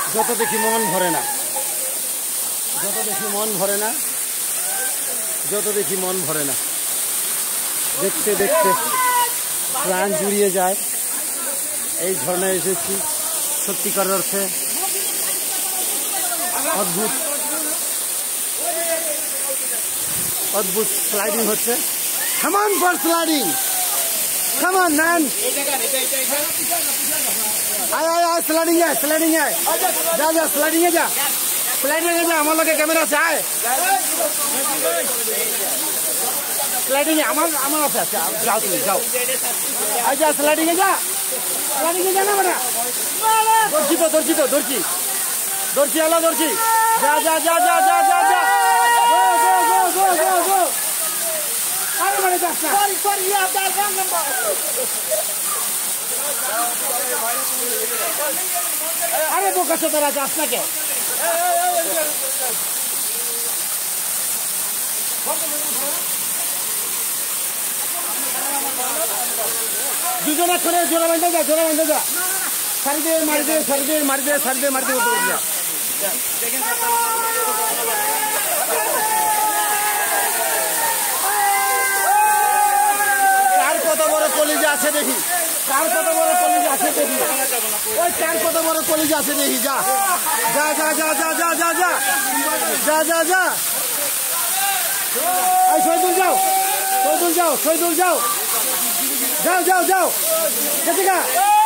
যত দেখি মন ভরে না, যত দেখি মন ভরে না, যত দেখি মন ভরে না। দেখতে দেখতে প্রাণ জুড়িয়ে যায়। এই ঝর্ণায় এসেছি, সত্যিকার অর্থে অদ্ভুত অদ্ভুত স্লাইডিং হচ্ছে। Come on for sliding. Come on man. आय स्लाइडिंग है, स्लाइडिंग है। जा जा स्लाइडिंग है, जा स्लाइडिंग है, जा हमारे लगे कैमरा से आए। स्लाइडिंग है हमारा से जाओ तुम जाओ। आजा स्लाइडिंग है, जा स्लाइडिंग है, जाना बेटा। दौड़ची आला दौड़ची। जा जा जा जा जा जा जा। Go go go go go go. अरे बड़े जाता। Sorry ये आपका रॉन्ग नंबर। अरे वो कैसे तेरा जाता क्या? दूसरा खड़े जोरा बंद जा। सारी दे मार दे उतर जा। কত বড় কলিজা আছে দেখি, কার কত বড় কলিজা আছে দেখি, ওই কার কত বড় কলিজা আছে দেখি। যা যা যা যা যা যা যা যা যা যা যা। এই শহীদুল যাও, শহীদুল যাও, যাও যাও যাও। গেছে গা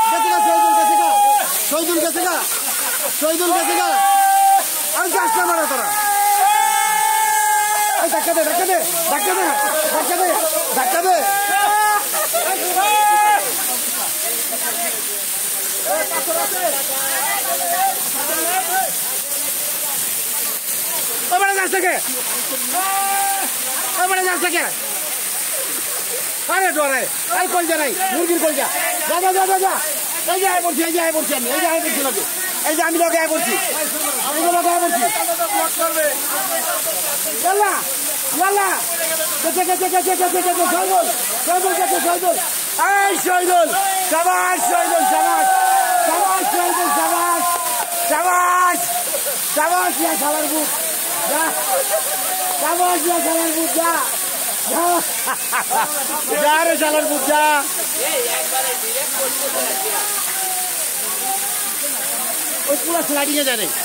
শহীদুল গেছে গা। আর যাস না মারা তোরা। এই ধাক্কা দে। আরে ডরে এই কলজা নাই, মুরগির কলজা। যা যা যা যা। এই যে বলছি আমি এই যে আমি লোক আয় বলছি। শহীদুল শাবাশ, খেলার বুক যা রে শালার বুক যা। ওই পুরো স্লাইডিং এ যাবে।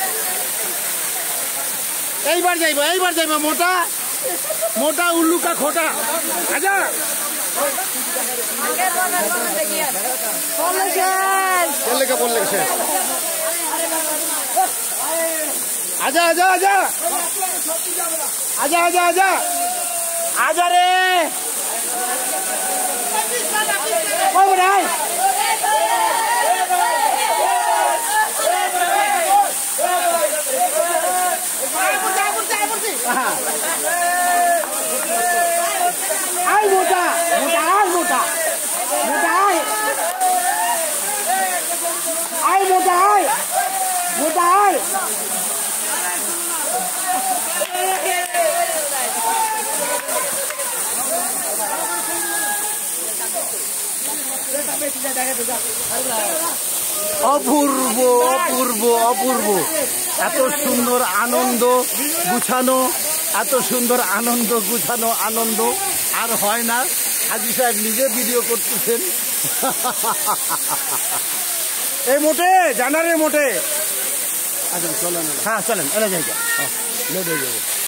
এইবার যাইব মোটা উল্লু কা খোটা। আচ্ছা বললে সে আজা রে অপূর্ব অপূর্ব অপূর্ব। এত সুন্দর আনন্দ গুছানো, আনন্দ আর হয় না। হাজী সাহেব নিজে ভিডিও করতেছেন। এই মোটে জানারে মোটে। আচ্ছা চলেন, হ্যাঁ চলেন, এরা জায়গা লেট হয়ে যাবে।